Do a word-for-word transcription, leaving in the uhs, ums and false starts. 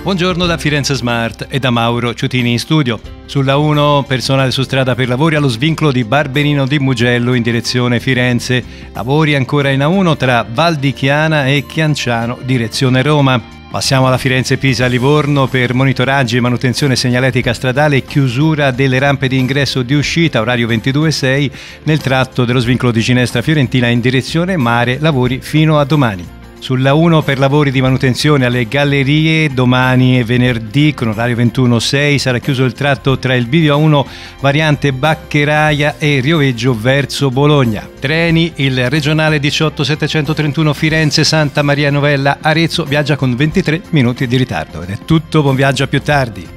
Buongiorno da Firenze Smart e da Mauro Ciutini in studio. Sulla uno, personale su strada per lavori allo svincolo di Barberino di Mugello in direzione Firenze. Lavori ancora in A uno tra Val di Chiana e Chianciano, direzione Roma. Passiamo alla Firenze-Pisa-Livorno per monitoraggi e manutenzione segnaletica stradale e chiusura delle rampe di ingresso e di uscita, orario ventidue e sei, nel tratto dello svincolo di Ginestra Fiorentina in direzione Mare, lavori fino a domani. Sulla uno per lavori di manutenzione alle gallerie, domani e venerdì con orario ventuno e sei sarà chiuso il tratto tra il bivio A uno variante Baccheraia e Rioveggio verso Bologna. Treni, il regionale diciotto settecentotrentuno Firenze-Santa Maria Novella Arezzo viaggia con ventitré minuti di ritardo. Ed è tutto, buon viaggio a più tardi.